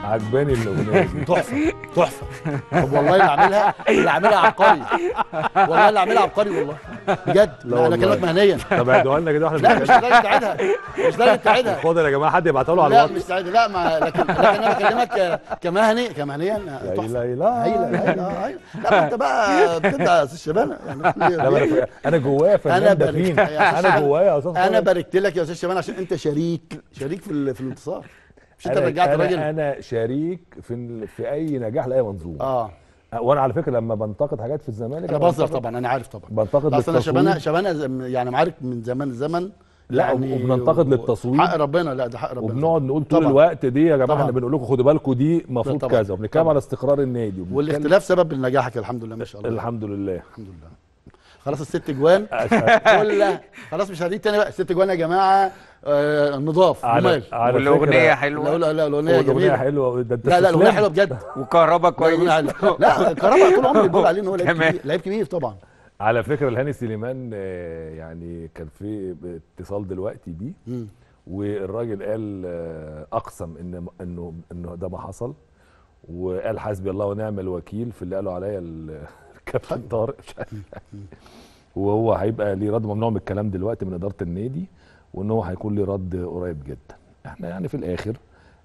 عجباني الاغنيه دي. تحفه تحفه. طب والله اللي عاملها عبقري، والله اللي عاملها عبقري والله بجد. لا انا والله. كلمك مهنيا. طب اعدوها لنا كده واحنا لا مش لدرجه تعيدها، مش لدرجه تعيدها. خد يا جماعه حد يبعتها له على لا الواتس. مش تعيدها، لا لكن انا بكلمك كمهنيا لا تحفه. لا لا هايله. لا ما انت بقى بتبدا يا استاذ شبانه يعني. لا انا جوايا فنان دفين، انا جوايا يا استاذ. انا باركت لك يا استاذ شبانه عشان انت شريك في الانتصار. مش انت رجعت الراجل. انا شريك في اي نجاح لاي منظومه. وانا على فكره لما بنتقد حاجات في الزمالك انا بهزر طبعا، انا عارف طبعا بنتقد اصل للتصوير. شبانه يعني معارك من زمن لا يعني وبننتقد للتصوير حق ربنا. لا ده حق ربنا. وبنقعد نقول طول الوقت دي يا جماعه احنا بنقول لكم خدوا بالكم دي المفروض كذا، وبنتكلم على استقرار النادي والاختلاف سبب لنجاحك الحمد لله ما شاء الله. الحمد لله الحمد لله. خلاص الست جوان كلها خلاص مش هديك تاني بقى. الست جوان يا جماعه نضاف جمال. والاغنيه حلوه. لا الاغنيه جميله حلوه. لا الاغنيه حلوه بجد. وكهربا كويس. لا كهربا طول عمري بقول عليه ان هو لعيب كبير طبعا. على فكره الهاني سليمان يعني كان في اتصال دلوقتي بيه والراجل قال اقسم انه ده ما حصل، وقال حسبي الله ونعم الوكيل في اللي قالوا عليا الكابتن طارق مش عارف. وهو هيبقى ليه رد، ممنوع من الكلام دلوقتي من اداره النادي، وان هو هيكون ليه رد قريب جدا. احنا يعني في الاخر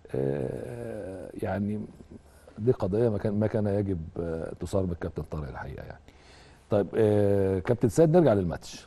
يعني دي قضيه ما كان يجب تصار بالكابتن طارق الحقيقه يعني. طيب كابتن سيد نرجع للماتش.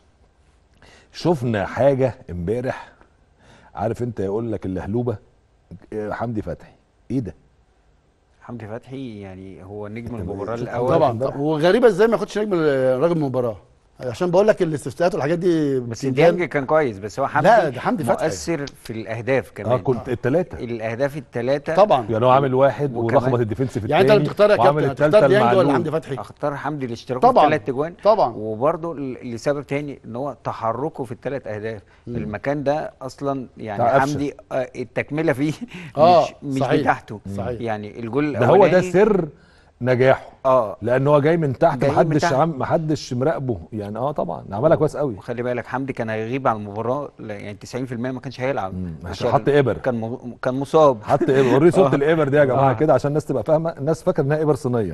شفنا حاجه امبارح، عارف انت يقول لك اللهلوبه حمدي فتحي. ايه ده؟ حمدي فتحي يعني هو نجم المباراه الاول طبعا. وغريبه ازاي ما ياخدش نجم راجل المباراه، عشان بقول لك الاستفتاءات والحاجات دي. بس ديانج كان كويس، بس هو حمدي لا ده حمدي فتحي مؤثر في الاهداف كمان. كنت الثلاثه الاهداف الثلاثه طبعا. يعني هو عامل واحد ولخبط الديفنس في الثاني. يعني انت اللي بتختار يا كابتن، هتختار ديانج ولا حمدي فتحي؟ اختار حمدي الاشتراك في الثلاث اجوان طبعا. وبرده لسبب تاني ان هو تحركه في الثلاث اهداف. المكان ده اصلا يعني حمدي التكمله فيه مش بتاعته. صحيح. يعني الجول ده هو ده سر نجاحه. لان هو جاي من تحت، محدش مراقبه يعني. طبعا عملها كويس قوي. خلي بالك حمدي كان هيغيب عن المباراه يعني 90% ما كانش هيلعب عشان حط ابر. كان مصاب. حط ابر. وري صوت الابر دي يا جماعه كده عشان الناس تبقى فاهمه. الناس فاكره انها ابر صينيه.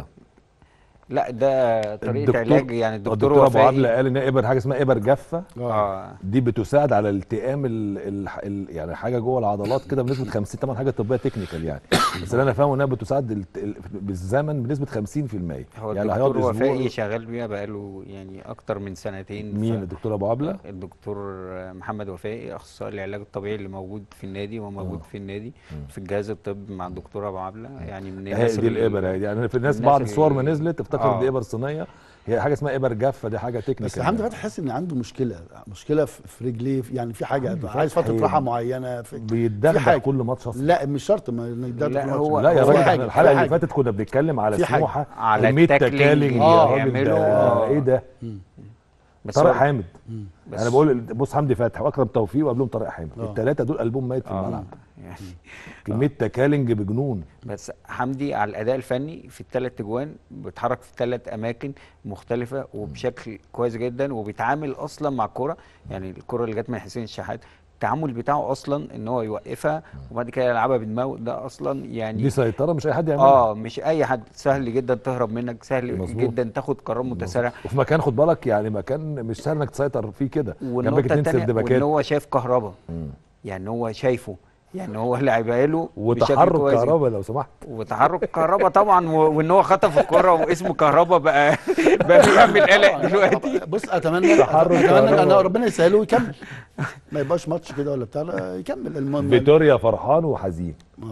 لا ده طريقه علاج يعني. الدكتور ابو عبله قال ان ابر حاجه اسمها ابر جافه. دي بتساعد على التئام يعني حاجه جوه العضلات كده بنسبه 50. طبعا حاجه طبيه تكنيكال يعني، بس اللي انا فاهمه انها بتساعد بالزمن بنسبه 50%. هو يعني الدكتور وفائي شغال بيها بقاله يعني اكتر من سنتين. مين الدكتور ابو عبله؟ الدكتور محمد وفائي اخصائي العلاج الطبيعي اللي موجود في النادي وموجود في النادي في الجهاز الطبي مع الدكتور ابو عبله. يعني من الناس دي الابر يعني في الناس بعض الصور ما نزلت افتكرت دي ابر صينيه. هي حاجه اسمها ابر جافه، دي حاجه تكنيكال. بس حمدي فتحي حاسس ان عنده مشكله في رجليه، يعني في حاجه عايز فتره راحه معينه. بيتدخل كل ماتش اصلا. لا مش شرط ما لا يا راجل الحلقه اللي فاتت كنا بنتكلم على سموحه على التاكلينج ايه ده؟ طارق حامد. انا بقول بص حمدي فتحي واكرم توفيق وقبلهم طارق حامد. الثلاثه دول قلبهم ميت في الملعب يعني. كميه تكالنج بجنون. بس حمدي على الاداء الفني في الثلاث اجوان بيتحرك في ثلاث اماكن مختلفه وبشكل كويس جدا، وبيتعامل اصلا مع الكوره. يعني الكوره اللي جت من حسين الشحات التعامل بتاعه اصلا ان هو يوقفها وبعد كده يلعبها بدماغه. ده اصلا يعني دي سيطره مش اي حد يعملها. مش اي حد. سهل جدا تهرب منك، سهل مزبوط. جدا تاخد قرار متسارع، وفي مكان خد بالك يعني مكان مش سهل انك تسيطر فيه كده. والنقطه الثانيه وان هو شايف كهربا. يعني هو شايفه، يعني هو لعبها له وتحرك كهربا لو سمحت. وتحرك كهربا طبعا وان هو خطف الكره واسمه كهربا بقى بيعمل قلق دلوقتي. بص اتمنى ان ربنا يسهله ويكمل، ما يبقاش ماتش كده ولا بتاع، يكمل. المهم فيتوريا فرحان وحزين.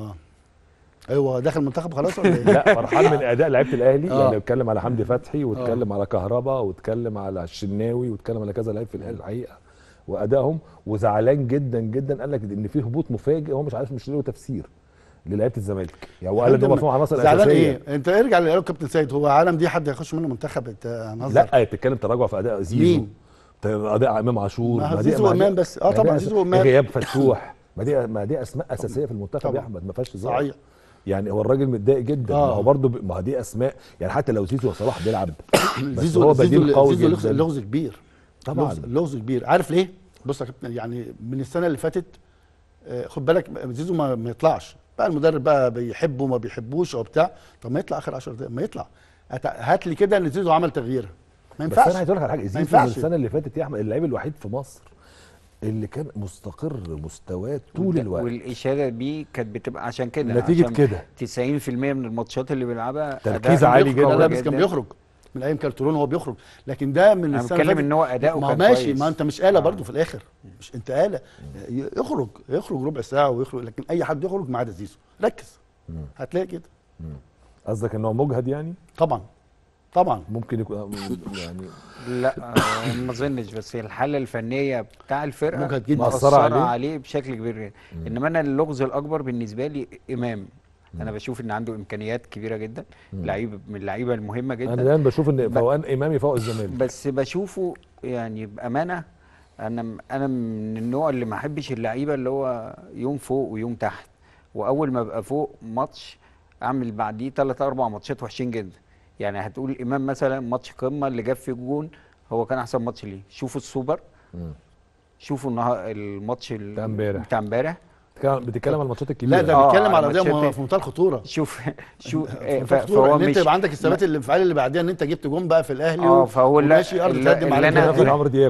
ايوه داخل المنتخب خلاص ولا ايه؟ لا فرحان من اداء لعيبه الاهلي. يعني اتكلم على حمدي فتحي واتكلم على كهربا واتكلم على الشناوي واتكلم على كذا لعيب في الاهلي الحقيقه وادائهم. وزعلان جدا جدا، قال لك ان في هبوط مفاجئ هو مش عارف، مش له تفسير للعيبه الزمالك. يعني هو قال ان هم فيهم عناصر اساسيه. زعلان ايه؟ انت ارجع للقاء كابتن سيد. هو عالم دي حد هيخش منه منتخب؟ انت هنهزر. لا بتتكلم تراجع في اداء زيزو. مين؟ اداء امام عاشور. زيزو وامام بس. طبعا زيزو وامام. غياب فتوح. ما دي اسماء اساسيه في المنتخب يا احمد، ما فيهاش هزار. صحيح. يعني هو الراجل متضايق جدا. ما هو برضه ما دي اسماء يعني. حتى لو زيزو وصلاح بيلعب بس هو بديل قوي جدا. زيزو لغز كبير طبعا، لغز كبير. عارف ليه؟ بص يا كابتن، يعني من السنه اللي فاتت خد بالك زيزو ما يطلعش بقى المدرب بقى بيحبه ما بيحبوش او بتاع، طب ما يطلع اخر 10 دقايق، ما يطلع. هات لي كده ان زيزو عمل تغييره، ما بس ينفعش. انا عايز اقول لك على حاجه، ما زيزو ينفعش. السنه اللي فاتت يا احمد اللعيب الوحيد في مصر اللي كان مستقر مستواه طول الوقت. والاشاده دي كانت بتبقى عشان كده، نتيجة عشان كده 90% من الماتشات اللي بيلعبها تركيز أداء عالي قوي جدا. لا بس كان بيخرج من ايام كارترون، هو بيخرج، لكن ده من انا السنه اللي بتكلم فاتت. ان هو اداؤه ما هو كان ماشي، كويس. ما انت مش آلة برضه في الاخر، مش انت آلة. يخرج ربع ساعه ويخرج، لكن اي حد يخرج ما عدا زيزو. ركز هتلاقي كده. قصدك ان هو مجهد يعني؟ طبعا ممكن يكون يعني لا ما اظنش، بس الحاله الفنيه بتاع الفرقه مجهد جدا. مأثرة مأثرة عليه. عليه بشكل كبير جدا. انما انا اللغز الاكبر بالنسبه لي امام. انا بشوف ان عنده امكانيات كبيره جدا، لعيب من اللعيبه المهمه انا جدا، دايما بشوف ان فوقان امام يفوق الزمالك. بس بشوفه يعني بامانه، انا من النوع اللي ما احبش اللعيبه اللي هو يوم فوق ويوم تحت، واول ما ابقى فوق ماتش اعمل بعديه 3 4 ماتشات وحشين جدا. يعني هتقول امام مثلا ماتش قمه اللي جاب فيه جون هو كان احسن ماتش ليه. شوفوا السوبر، شوفوا الماتش بتاع امبارح. بتتكلم عن الماتشات الكبيره. لا ده آه، بيتكلم على على قضيه ماتشات- في منتهى الخطوره. شوف في منتهى الخطوره فهو ان انت مش يبقى عندك الثبات الانفعالي اللي بعديها، ان انت جبت جون بقى في الاهلي فهو وماشي ارض تهدم على اللي ياخد عمرو دياب.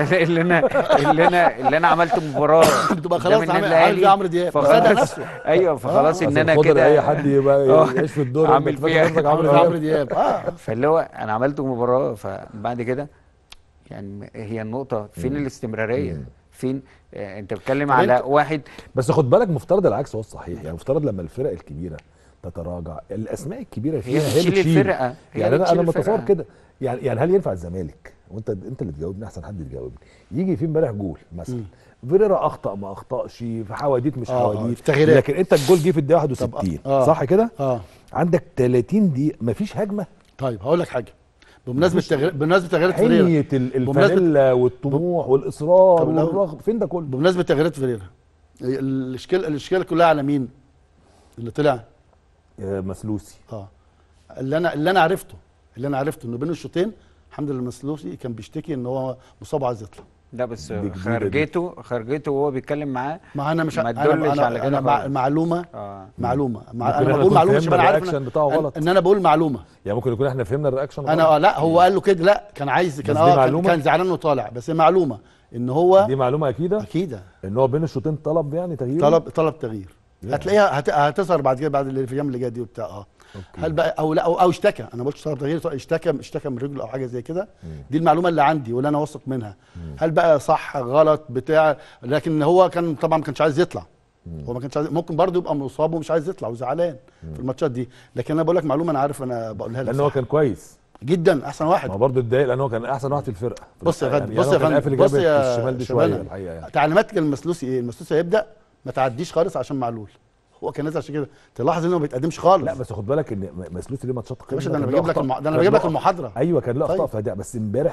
اللي انا عملت مباراه بتبقى قدام خلاص النادي عامل الأهلي، زي عمرو دياب، فخلاص مصدق نفسه. ايوه فخلاص ان أصل انا الخضر كده اي حد يبقى يعيش في الدور عامل إنك فاكر فيها نفسك عامل عمرو زي دياب. عمرو دياب. فاللي هو انا عملت مباراه، فبعد كده يعني هي النقطه فين الاستمراريه؟ فين انت بتتكلم طب على أنت- واحد بس خد بالك مفترض العكس هو الصحيح، يعني مفترض لما الفرق الكبيره تتراجع الاسماء الكبيره فيها هي هي بتشيل الفرقه، هي يعني اللي انا بتشيل متصور الفرقة. كده. يعني هل ينفع الزمالك وانت اللي تجاوبني احسن حد يجاوبني، يجي في امبارح جول مثلا فيريرا اخطا ما اخطاش في حواديت مش حواديت، تغييرات. لكن انت الجول جه في الدقيقه 61 صح كده؟ عندك 30 دقيقه مفيش هجمه. طيب هقول لك حاجه بمناسبه تغييرات فيريرا، حميه الفانيلا والطموح والاصرار والرغب، فين ده كله؟ بمناسبه تغييرات فيريرا، الاشكال كلها على مين اللي طلع؟ مسلوسي. اللي انا عرفته انه بين الشوطين الحمد لله مسلوسي كان بيشتكي ان هو مصاب عايز يطلع. لا بس دي جديدة خرجته وهو بيتكلم معاه ما انا مش ما تدلش على كده خالص. معلومه ممكن انا إحنا بقول نكون معلومه فهمنا عشان انا عارف الرياكشن بتاعه غلط. ان انا بقول معلومه. يعني ممكن يكون احنا فهمنا الرياكشن انا غلط. لا هو قال له كده، لا كان عايز، كان بس دي معلومة؟ كان زعلان انه طالع، بس هي معلومه ان هو دي معلومه اكيده اكيده ان هو بين الشوطين طلب يعني تغيير. طلب تغيير. هتلاقيها هتظهر بعد كده، بعد الايام اللي جايه دي وبتاع أوكي. هل بقى او لا او اشتكى، انا ما قلتش طلب تغيير، اشتكى من رجله او حاجه زي كده. دي المعلومه اللي عندي واللي انا واثق منها. هل بقى صح غلط بتاع، لكن هو كان طبعا ما كانش عايز يطلع. هو ما كانش عايز، ممكن برضه يبقى مصاب ومش عايز يطلع وزعلان في الماتشات دي، لكن انا بقول لك معلومه انا عارف انا بقولها لك لان هو كان كويس جدا، احسن واحد. ما برضه اتضايق لان هو كان احسن واحد في الفرقه. بص يا فندم، يعني بص يا فندم، بص يا الشمال دي شباب، شويه الحقيقه يعني. تعليمات المسلوسي ايه؟ المسلوسي هيبدا ما تعديش خالص عشان معلول، هو كان نازل عشان كده، تلاحظ انه ما بيتقدمش خالص. لا بس خد بالك ان مسلوسي ليه ماتشات يا باشا قمة ده انا كان له بجيب لك أخطاء. ده انا كان بجيب له لك المحاضره. ايوه كان له اخطاء طيب. في اداء، بس امبارح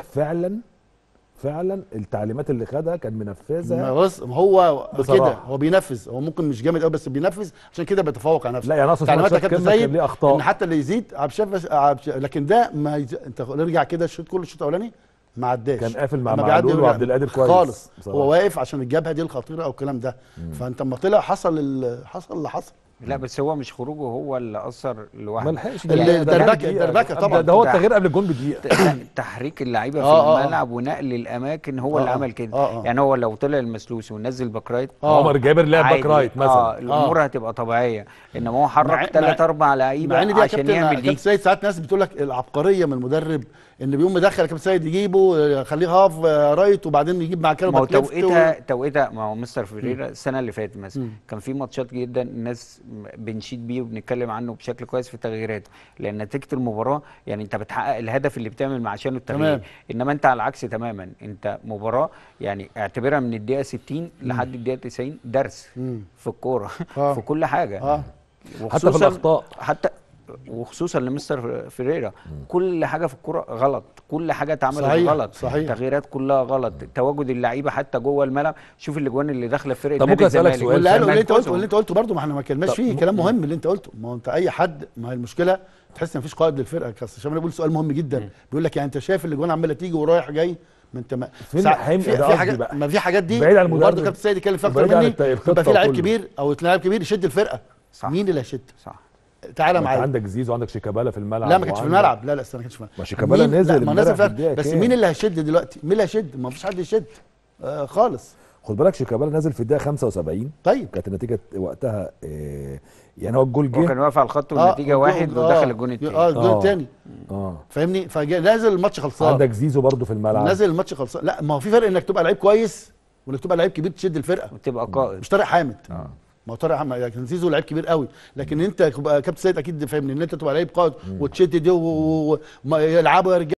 فعلا التعليمات اللي خدها كان منفذها. بص هو بصراحة. كده هو بينفذ، هو ممكن مش جامد قوي بس بينفذ، عشان كده بيتفوق على نفسه. لا يعني اقصد تعليمات يا ماتشات كابتن قمة كان سيد ليه اخطاء. ان حتى اللي يزيد لكن ده ما انت نرجع كده كل الشوط الاولاني ما عداش، كان قافل مع لما بيعدي معلول وعبد القادر كويس خالص بصراحة. هو واقف عشان الجبهه دي الخطيره او الكلام ده. فانت اما طلع حصل اللي حصل. لا بس هو مش خروجه هو اللي اثر ما لوحده. لحقش الدربكه طبعا. ده هو التغيير قبل الجون بدقيقه. تحريك اللعيبه في الملعب ونقل الاماكن هو اللي عمل كده. يعني هو لو طلع المسلوسي ونزل باك رايت، عمر جابر لعب باك رايت مثلا، الامور هتبقى طبيعيه. انما هو حرك 3 4 لعيبه عشان يعمل دي. كابتن سيد ساعات ناس بتقول لك العبقريه من المدرب ان بيقوم مدخل كابتن سيد يجيبه يخليه هاف رايت وبعدين يجيب مع كده ما هو توقيتها ما هو مستر فيريرا السنه اللي فاتت مثلا كان في ماتشات جدا الناس بنشيد بيه وبنتكلم عنه بشكل كويس في تغييراته، لان نتيجه المباراه يعني انت بتحقق الهدف اللي بتعمل عشانه التغيير. انما انت على العكس تماما، انت مباراه يعني اعتبرها من الدقيقه 60 لحد الدقيقه 90 درس في الكوره في كل حاجه، حتى في الاخطاء، وخصوصا لمستر فيريرا كل حاجه في الكوره غلط، كل حاجه اتعملت غلط، صحيح. التغييرات كلها غلط، تواجد اللعيبه حتى جوه الملعب. شوف الاجوان اللي داخله في فرقه نادي الزمالك واللي قاله اللي انت قلته برضه، ما احنا ما اتكلمناش فيه، كلام مهم اللي انت قلته. ما هو انت اي حد، ما هي المشكله تحس ان مفيش قائد للفرقه. كاس الشمال بيقول سؤال مهم جدا، بيقول لك يعني انت شايف الاجوان عماله تيجي ورايح جاي، ما انت في حاجات، ما في حاجات دي بعيد عن المدرب برضه كابتن سيد يتكلم فيها اكتر مني. يبقى في لاعب كبير او لاعب كبير يشد الفرقه صح. مين اللي هيشد؟ صح. تعالى انت معايا. عندك زيزو، عندك شيكابالا في الملعب. لا ما كانش في وعندك- الملعب، لا استنى، ما كانش في الملعب. ما شيكابالا مين؟ نزل لا، ما امبارح نزل في فعلا، الدقيقة بس كام؟ مين اللي هيشد دلوقتي؟ مين اللي هيشد؟ ما فيش حد يشد خالص. خد بالك شيكابالا نزل في الدقيقه 75. طيب كانت النتيجه وقتها يعني هو الجول هو جه. كان واقف على الخط والنتيجه واحد ودخل الجون التاني. الجون الثاني اه فاهمني، فنازل الماتش خلصان. عندك زيزو برضو في الملعب. نازل الماتش خلصان. لا ما هو في فرق انك تبقى لعيب كويس وانك تبقى لعيب كبير تشد الفرقه. وتبقى قائد. مش طارق حامد. اه ما هو طارق حامد كان زيزو لعيب كبير قوي، لكن انت تبقى كابتن سيد اكيد فاهمني ان انت تبقى لعيب قائد وتشد دي ويلعبوا يا رجاله.